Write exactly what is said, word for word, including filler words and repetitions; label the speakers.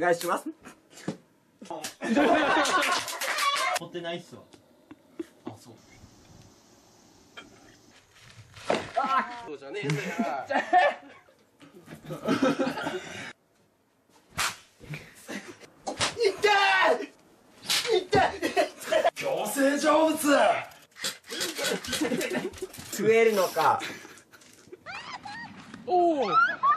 Speaker 1: 願いします。
Speaker 2: 持ってないっすわ。あ、そう。
Speaker 1: あ、そうじゃねえんだよ。
Speaker 3: 強制成仏。
Speaker 1: 食えるのか。
Speaker 3: おお。